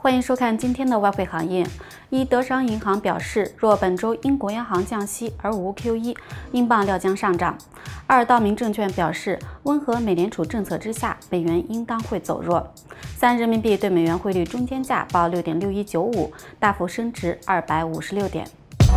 欢迎收看今天的外汇行业。德商银行表示，若本周英国央行降息而无 QE， 英镑料将上涨。道明证券表示，温和美联储政策之下，美元应当会走弱。人民币对美元汇率中间价报 6.6195， 大幅升值256点。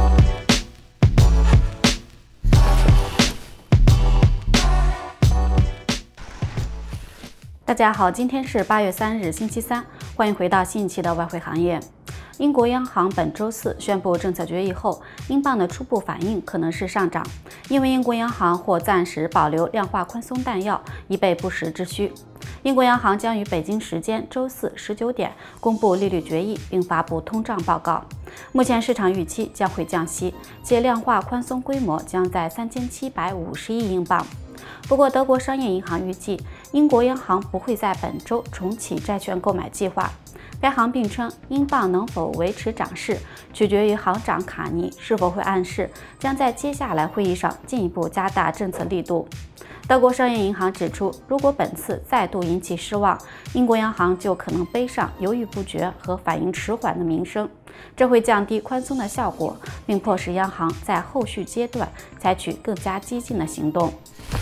大家好，今天是8月3日，星期三，欢迎回到新一期的外汇行业。英国央行本周四宣布政策决议后，英镑的初步反应可能是上涨，因为英国央行或暂时保留量化宽松弹药，以备不时之需。英国央行将于北京时间周四19点公布利率决议，并发布通胀报告。目前市场预期将会降息，且量化宽松规模将在3750亿英镑。不过，德国商业银行预计，英国央行不会在本周重启债券购买计划。该行并称，英镑能否维持涨势，取决于行长卡尼是否会暗示将在接下来会议上进一步加大政策力度。德国商业银行指出，如果本次再度引起失望，英国央行就可能背上犹豫不决和反应迟缓的名声，这会降低宽松的效果，并迫使央行在后续阶段采取更加激进的行动。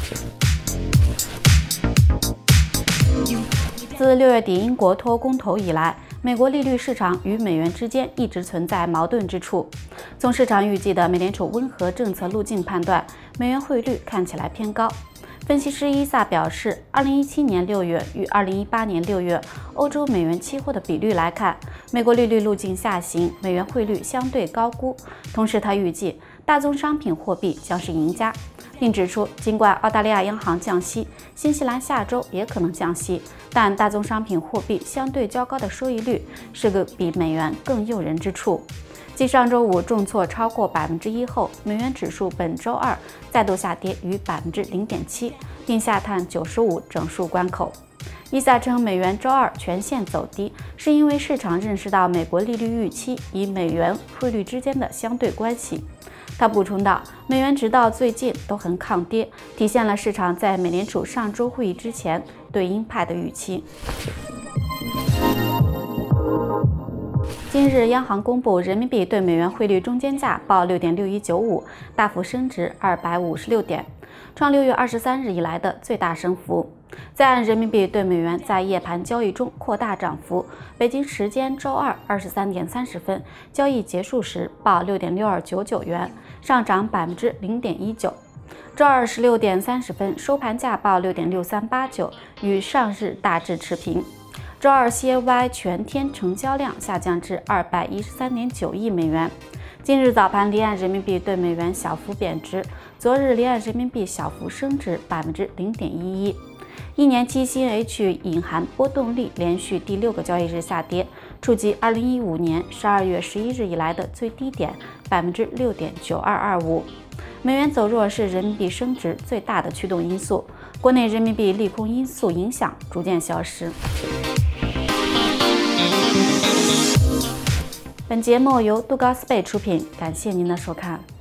自6月底英国脱欧公投以来，美国利率市场与美元之间一直存在矛盾之处。从市场预计的美联储温和政策路径判断，美元汇率看起来偏高。分析师伊萨表示，2017年6月与2018年6月欧洲美元期货的比率来看，美国利率路径下行，美元汇率相对高估。同时，他预计大宗商品货币将是赢家，并指出，尽管澳大利亚央行降息，新西兰下周也可能降息，但大宗商品货币相对较高的收益率是个比美元更诱人之处。继上周五重挫超过1%后，美元指数本周二再度下跌逾0.7%，并下探95整数关口。伊萨称，美元周二全线走低，是因为市场认识到美国利率预期与美元汇率之间的相对关系。他补充道，美元直到最近都很抗跌，体现了市场在美联储上周会议之前对鹰派的预期。今日央行公布人民币对美元汇率中间价报 6.6195， 大幅升值256点，创6月23日以来的最大升幅。在岸人民币对美元在夜盘交易中扩大涨幅，北京时间周二23点30分交易结束时报 6.6299 元，上涨0.19%。周二16点30分收盘价报 6.6389， 与上日大致持平。周二 CNY 全天成交量下降至213.9亿美元。今日早盘离岸人民币对美元小幅贬值，昨日离岸人民币小幅升值0.11%。一年期CNH 隐含波动率连续第6个交易日下跌，触及2015年12月11日以来的最低点6.9225%。美元走弱是人民币升值最大的驱动因素，国内人民币利空因素影响逐渐消失。本节目由杜高斯贝出品，感谢您的收看。